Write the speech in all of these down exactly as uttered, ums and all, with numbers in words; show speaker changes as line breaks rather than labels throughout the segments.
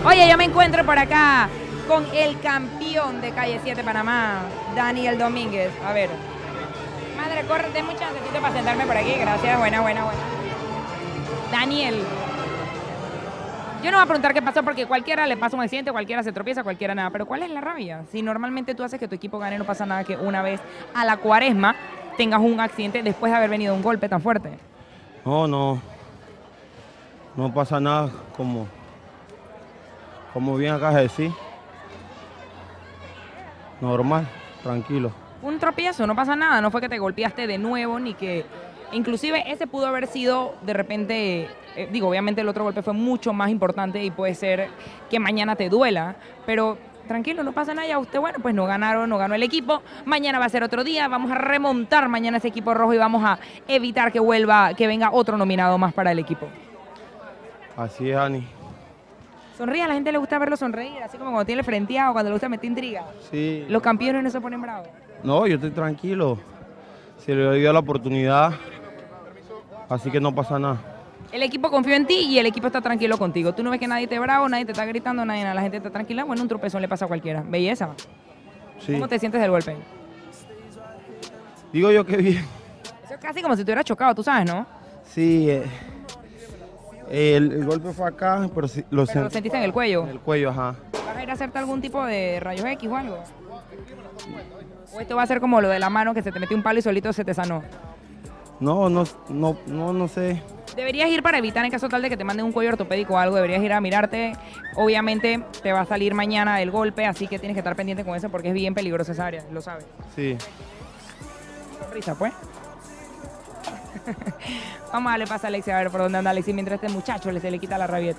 Oye, yo me encuentro por acá con el campeón de Calle siete Panamá, Daniel Domínguez. A ver. Madre, corre, denme un chancecito para sentarme por aquí. Gracias, buena, buena, buena. Daniel. Yo no voy a preguntar qué pasó porque cualquiera le pasa un accidente, cualquiera se tropieza, cualquiera nada. Pero ¿cuál es la rabia? Si normalmente tú haces que tu equipo gane, no pasa nada que una vez a la cuaresma tengas un accidente después de haber venido un golpe tan fuerte.
No, no. No pasa nada como, como bien acá de decir. Normal, tranquilo.
Un tropiezo, no pasa nada. No fue que te golpeaste de nuevo ni que... Inclusive ese pudo haber sido de repente, eh, digo, obviamente el otro golpe fue mucho más importante y puede ser que mañana te duela, pero tranquilo, no pasa nada. Ya usted, bueno, pues no ganaron, no ganó el equipo. Mañana va a ser otro día, vamos a remontar mañana ese equipo rojo y vamos a evitar que vuelva, que venga otro nominado más para el equipo.
Así es, Ani.
Sonríe, a la gente le gusta verlo sonreír, así como cuando tiene el frenteado, cuando le gusta meter intriga.
Sí.
Los campeones no se ponen bravos.
No, yo estoy tranquilo. Se le dio la oportunidad, así que no pasa nada.
El equipo confió en ti y el equipo está tranquilo contigo. Tú no ves que nadie te bravo, nadie te está gritando, nadie, la gente está tranquila. Bueno, un tropezón le pasa a cualquiera. Belleza.
Sí.
¿Cómo te sientes del golpe?
Digo yo que bien.
Eso es casi como si te hubieras chocado, tú sabes, ¿no?
Sí. Eh, el, el golpe fue acá, pero sí, lo,
Pero lo sentiste en el cuello.
En el cuello, ajá.
¿Vas a ir a hacerte algún tipo de rayos X o algo? ¿O esto va a ser como lo de la mano que se te metió un palo y solito se te sanó?
No, no, no, no, no sé.
Deberías ir para evitar en caso tal de que te manden un cuello ortopédico o algo, deberías ir a mirarte. Obviamente te va a salir mañana el golpe, así que tienes que estar pendiente con eso porque es bien peligrosa esa área, lo sabes.
Sí.
Sonrisa, pues. Vamos a darle paso a Alexis a ver por dónde anda Alexis mientras este muchacho le se le quita la rabieta.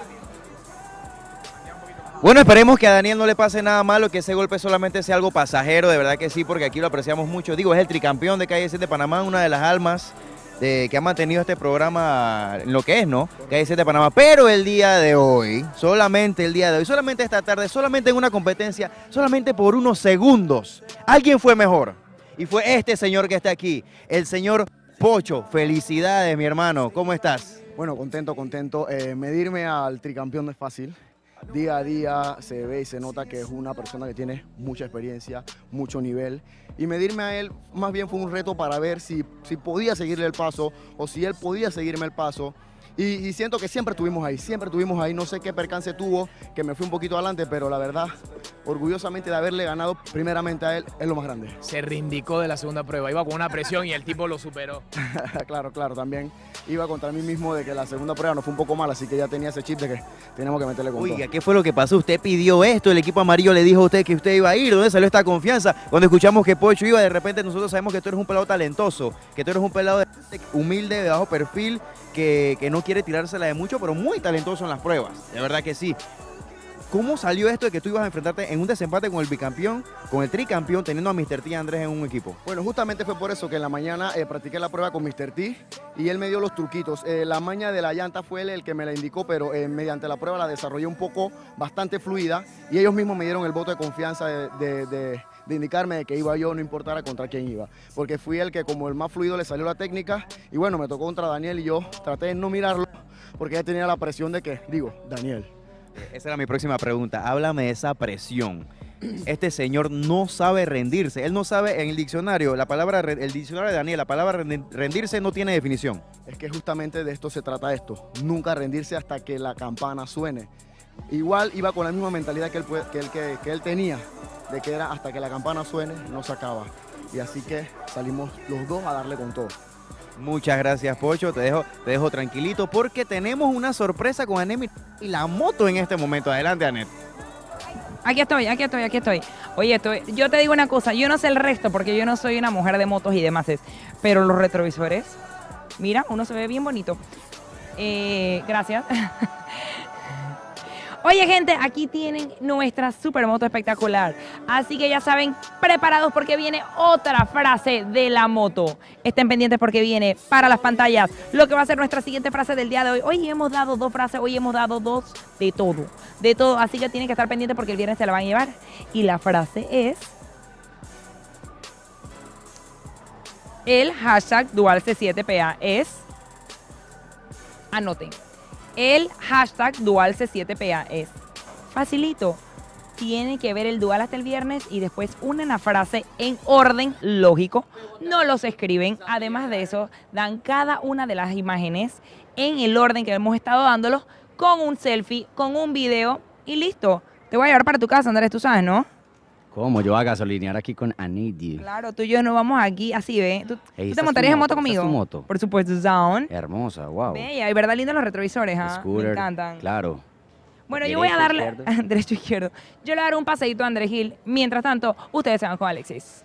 Bueno, esperemos que a Daniel no le pase nada malo, que ese golpe solamente sea algo pasajero, de verdad que sí, porque aquí lo apreciamos mucho. Digo, es el tricampeón de Calle siete Panamá, una de las almas de, que ha mantenido este programa en lo que es, ¿no? Calle siete Panamá. Pero el día de hoy, solamente el día de hoy, solamente esta tarde, solamente en una competencia, solamente por unos segundos, alguien fue mejor. Y fue este señor que está aquí, el señor Pocho. Felicidades, mi hermano. ¿Cómo estás?
Bueno, contento, contento. Eh, medirme al tricampeón no es fácil. Día a día se ve y se nota que es una persona que tiene mucha experiencia, mucho nivel. Y medirme a él más bien fue un reto para ver si, si podía seguirle el paso o si él podía seguirme el paso. Y, y siento que siempre estuvimos ahí, siempre estuvimos ahí. No sé qué percance tuvo, que me fui un poquito adelante, pero la verdad, orgullosamente de haberle ganado primeramente a él, es lo más grande.
Se reivindicó de la segunda prueba, iba con una presión y el tipo lo superó.
Claro, claro, también iba contra mí mismo de que la segunda prueba no fue un poco mala, así que ya tenía ese chip de que teníamos que meterle con
Oiga,
todo.
¿qué fue lo que pasó? Usted pidió esto, el equipo amarillo le dijo a usted que usted iba a ir. ¿Dónde salió esta confianza? Cuando escuchamos que Pocho iba, de repente nosotros sabemos que tú eres un pelado talentoso, que tú eres un pelado humilde, de bajo perfil, que, que no quiere tirársela de mucho, pero muy talentoso en las pruebas. De verdad que sí. ¿Cómo salió esto de que tú ibas a enfrentarte en un desempate con el bicampeón, con el tricampeón, teniendo a mister T y Andrés en un equipo?
Bueno, justamente fue por eso que en la mañana eh, practiqué la prueba con mister T y él me dio los truquitos. Eh, la maña de la llanta fue él el que me la indicó, pero eh, mediante la prueba la desarrollé un poco bastante fluida y ellos mismos me dieron el voto de confianza de, de, de, de indicarme de que iba yo, no importara contra quién iba. Porque fui el que como el más fluido le salió la técnica y bueno, me tocó contra Daniel y yo traté de no mirarlo porque ya tenía la presión de que, digo, Daniel.
Esa era mi próxima pregunta. Háblame de esa presión. Este señor no sabe rendirse. Él no sabe en el diccionario, la palabra, el diccionario de Daniel, la palabra rendirse no tiene definición.
Es que justamente de esto se trata esto. Nunca rendirse hasta que la campana suene. Igual iba con la misma mentalidad que él, que él, que, que él tenía, de que era hasta que la campana suene, no se acaba. Y así que salimos los dos a darle con todo.
Muchas gracias, Pocho. Te dejo, te dejo tranquilito porque tenemos una sorpresa con Anet y la moto en este momento. Adelante, Anet.
Aquí estoy, aquí estoy, aquí estoy. Oye, estoy, yo te digo una cosa, yo no sé el resto porque yo no soy una mujer de motos y demás, pero los retrovisores, mira, uno se ve bien bonito. Eh, gracias. Oye, gente, aquí tienen nuestra supermoto espectacular. Así que ya saben, preparados porque viene otra frase de la moto. Estén pendientes porque viene para las pantallas lo que va a ser nuestra siguiente frase del día de hoy. Hoy hemos dado dos frases, hoy hemos dado dos de todo. De todo, así que tienen que estar pendientes porque el viernes se la van a llevar. Y la frase es... El hashtag Dual C siete P A es... Anoten. El hashtag Dual C siete P A es Facilito. Tienen que ver el dual hasta el viernes y después unen la frase en orden lógico. No los escriben. Además de eso, dan cada una de las imágenes en el orden que hemos estado dándolos, con un selfie, con un video y listo. Te voy a llevar para tu casa, Andrés, tú sabes, ¿no?
¿Cómo? Yo voy a gasolinear aquí con Anidi.
Claro, tú y yo nos vamos aquí así, ¿ve? ¿Tú,
Ey,
¿tú
¿esa
te
es
montarías
tu
en moto
moto? ¿Esa
conmigo?
es tu moto?
Por supuesto, Zone.
Hermosa, wow.
Bella, y verdad lindos los retrovisores, ¿ah? Me
Scooter,
encantan.
claro.
Bueno, yo voy a
Derecho,
darle...
izquierdo.
Derecho, izquierdo. Yo le daré un paseíto a Andrés Gil. Mientras tanto, ustedes se van con Alexis.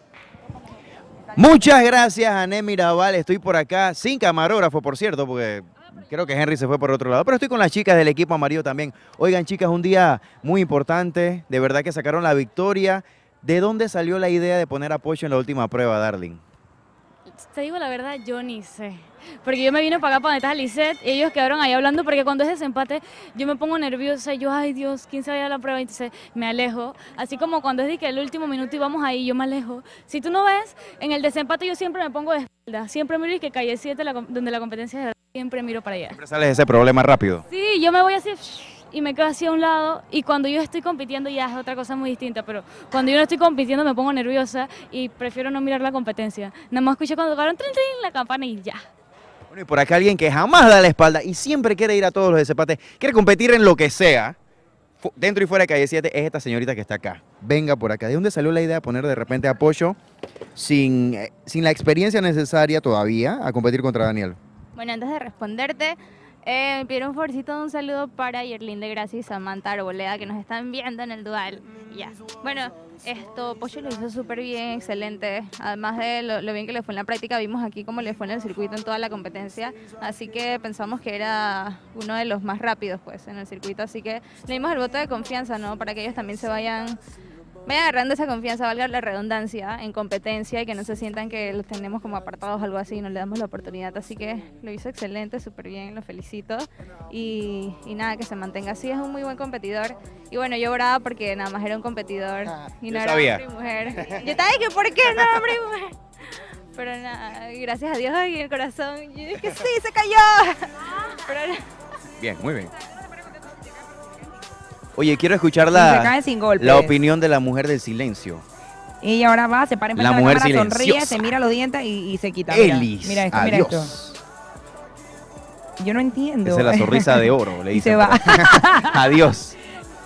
Muchas gracias, Ané Mirabal. Estoy por acá sin camarógrafo, por cierto, porque creo que Henry se fue por otro lado. Pero estoy con las chicas del equipo amarillo también. Oigan, chicas, un día muy importante. De verdad que sacaron la victoria. ¿De dónde salió la idea de poner a Pocho en la última prueba, Darling?
Te digo la verdad, yo ni sé. Porque yo me vine para acá, para donde está Lisette, y ellos quedaron ahí hablando, porque cuando es desempate, yo me pongo nerviosa, y yo, ay Dios, ¿quién se vaya a la prueba? Entonces me alejo. Así como cuando es de que el último minuto íbamos ahí, yo me alejo. Si tú no ves, en el desempate yo siempre me pongo de espalda. Siempre miro y que calle siete, la, donde la competencia es de verdad, siempre miro para allá.
Siempre sales de ese problema rápido.
Sí, yo me voy así y me quedo así a un lado, y cuando yo estoy compitiendo ya es otra cosa muy distinta, pero cuando yo no estoy compitiendo me pongo nerviosa y prefiero no mirar la competencia. Nada más escucho cuando tocaron trin, trin, la campana y ya.
Bueno, y por acá alguien que jamás da la espalda y siempre quiere ir a todos los desempates, quiere competir en lo que sea, fu- dentro y fuera de Calle siete, es esta señorita que está acá. Venga por acá. ¿De dónde salió la idea de poner de repente a Pocho sin, eh, sin la experiencia necesaria todavía a competir contra Daniel?
Bueno, antes de responderte, eh, me pidieron un favorcito de un saludo para Yerlin de Gracia y Samantha Arboleda, que nos están viendo en el dual. Ya. Bueno, esto, Pocho lo hizo súper bien, excelente. Además de lo, lo bien que le fue en la práctica, vimos aquí cómo le fue en el circuito en toda la competencia. Así que pensamos que era uno de los más rápidos, pues, en el circuito. Así que le dimos el voto de confianza, ¿no? Para que ellos también se vayan... Vayan agarrando esa confianza, valga la redundancia, en competencia y que no se sientan que los tenemos como apartados o algo así y no le damos la oportunidad. Así que lo hizo excelente, súper bien, lo felicito. Y, y nada, que se mantenga así, es un muy buen competidor. Y bueno, yo brava porque nada más era un competidor y no
yo
era
sabía.
hombre y mujer. Yo estaba de que, ¿por qué no era hombre y mujer? Pero nada, gracias a Dios en el corazón, yo dije que sí, se cayó. Pero,
Bien, muy bien. Oye, quiero escuchar
Se
la,
caen sin golpes.
la opinión de la mujer del silencio.
Y ahora va, se para en
La
frente de
mujer
la cámara, sonríe,
silenciosa.
se mira los dientes y, y se quita. Mira,
Elis,
mira esto, mira esto.
adiós.
Yo no entiendo.
Esa es la sonrisa de oro, le
Y
dicen.
se va.
Adiós.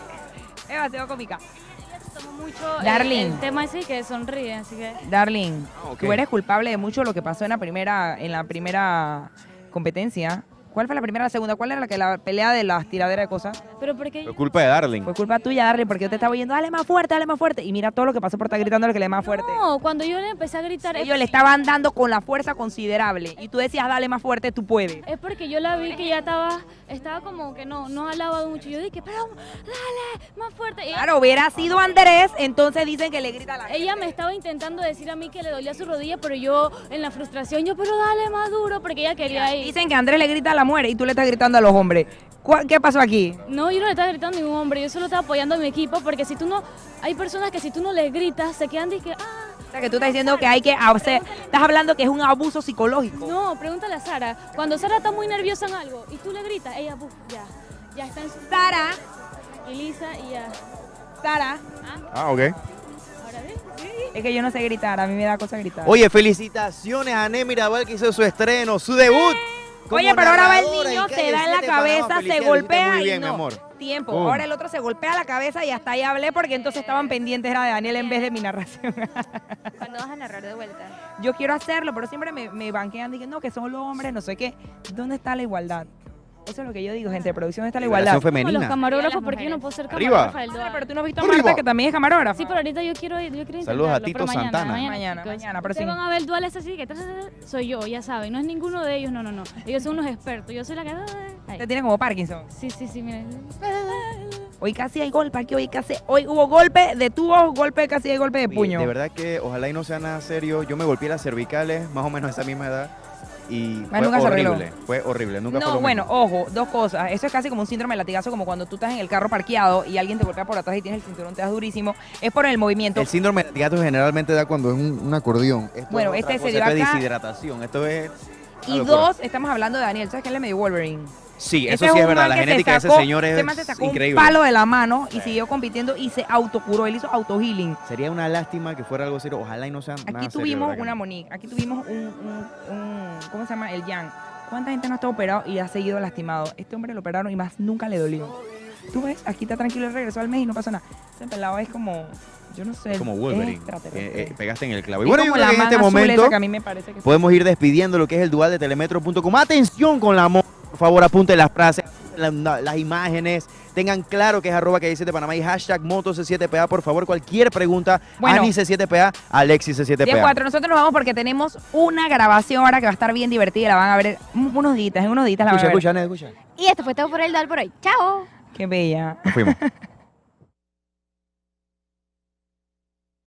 Es demasiado cómica.
Tomo mucho el-
Darling.
el tema ese que sonríe, así que...
Darling,
Ah, ok.
tú eres culpable de mucho lo que pasó en la primera, en la primera competencia. ¿Cuál fue la primera, la segunda? ¿Cuál era la que la pelea de las tiraderas de cosas?
Pero porque
Fue culpa de Darling.
Fue culpa tuya, Darling, porque yo te estaba oyendo, dale más fuerte, dale más fuerte. Y mira todo lo que pasó por estar gritándole que le dé más fuerte.
no, cuando yo le empecé a gritar es,
Ellos le estaban dando con la fuerza considerable. Y tú decías, dale más fuerte, tú puedes.
es porque yo la vi que ya estaba, estaba como que no, no jalaba mucho. Yo dije, pero dale, más fuerte. Y ella-
Claro, hubiera sido Andrés, entonces dicen que le grita a la gente.
Ella me estaba intentando decir a mí que le dolía su rodilla, pero yo en la frustración, yo, pero dale más duro, porque ella quería ir.
Dicen que Andrés le grita a la mujer y tú le estás gritando a los hombres. ¿Cuál- ¿Qué pasó aquí?
No, yo no le estaba gritando a ningún hombre, yo solo estaba apoyando a mi equipo, porque si tú no, hay personas que si tú no les gritas, se quedan de que, ah,
O sea, que tú estás diciendo que hay que hacer, estás hablando que es un abuso psicológico.
no, pregúntale a Sara. Cuando Sara está muy nerviosa en algo y tú le gritas, ella, buf, ya, ya está en su...
Sara,
tranquiliza y ya.
Sara,
Ah, ok.
Ahora ves, sí.
es que yo no sé gritar, a mí me da cosa gritar.
Oye, felicitaciones a Ané Mirabal que hizo su estreno, su debut. como
Oye, pero ahora va el
narradora
niño,
en
se
Calle
da en la
siete, Panamá.
cabeza, se
Felicidades,
golpea
hiciste muy
y
bien, mi
no.
amor.
Tiempo.
Boom.
Ahora el otro se golpea la cabeza y hasta ahí hablé porque entonces estaban pendientes era de Daniel en vez de mi narración.
¿cuándo vas a narrar de vuelta?
Yo quiero hacerlo, pero siempre me, me banquean diciendo que son los hombres, no sé qué. ¿Dónde está la igualdad? Eso es lo que yo digo, gente de producción, ¿dónde está la igualdad?
Liberación
Como los
femenina.
camarógrafos,
Y a las
¿por qué yo no puedo ser
Arriba.
camarógrafa del
Madre,
dual?
pero tú no has visto a
Arriba.
Marta, que también es camarógrafa.
Sí, pero ahorita yo quiero, yo quiero
Saludos a
intentarlo,
Tito
pero mañana,
Santana.
Mañana,
chicos.
mañana, pero
Ustedes
sí.
van a ver duales así que soy yo, ya saben, no es ninguno de ellos, no, no, no. Ellos son unos expertos, yo soy la que... Ay.
Te tiene como Parkinson.
Sí, sí, sí, miren.
Hoy casi hay golpe, aquí hoy casi, hoy hubo golpe de tubos, golpe casi hay golpe de
Oye,
puño.
De verdad que ojalá y no sea nada serio. Yo me golpeé las cervicales, más o menos a esa misma edad. Y
Más
fue
nunca se arregló.
horrible. Fue horrible. Nunca fue
No,
lo
bueno,
mismo.
ojo, dos cosas. Eso es casi como un síndrome de latigazo, como cuando tú estás en el carro parqueado y alguien te golpea por atrás y tienes el cinturón, te das durísimo. Es por el movimiento.
El síndrome de gato generalmente da cuando es un, un acordeón. Esto
Bueno,
es otra
este se
cosa,
dio
esto es
acá.
deshidratación. Esto es. una
Y
locura.
dos, estamos hablando de Daniel. ¿Sabes que él es medio Wolverine?
Sí,
Ese
eso sí es
un
verdad.
man
La
que se
genética de ese
sacó-
señor
ese
es
man se sacó
increíble.
un palo de la mano y siguió compitiendo y se autocuró. Él hizo auto-healing.
Sería una lástima que fuera algo serio. Ojalá y no sea
Aquí
nada serio,
tuvimos
¿verdad que
una
no?
Monique, aquí tuvimos un, un- un- ¿cómo se llama? El Yang. ¿Cuánta gente no está operado y ha seguido lastimado? Este hombre lo operaron y más nunca le dolió. Tú ves, aquí está tranquilo, él regresó al mes y no pasó nada. Ese pelado es como, yo no sé,
Es como
es
Wolverine.
extraterrestre.
Eh, eh, pegaste en el clavo. Y
Es
bueno, yo
como
creo
la
que en
man
este
azul esa
momento
que a mí me parece que sí.
podemos ir despidiendo lo que es el dual de telemetro punto com. Atención con la moto. Por favor, apunte las frases, la- la- las imágenes. Tengan claro que es arroba calle siete Panamá y hashtag moto C siete P A. Por favor, cualquier pregunta,
Bueno.
Ani C siete P A, Alexis C siete P A.
diez cuatro, nosotros nos vamos porque tenemos una grabación ahora que va a estar bien divertida. La van a ver en unos días, en unos días la van a
Escucha,
ver.
escucha, Ani, escucha.
Y esto fue todo por el Dal por hoy. ¡Chao!
Qué bella.
Nos fuimos.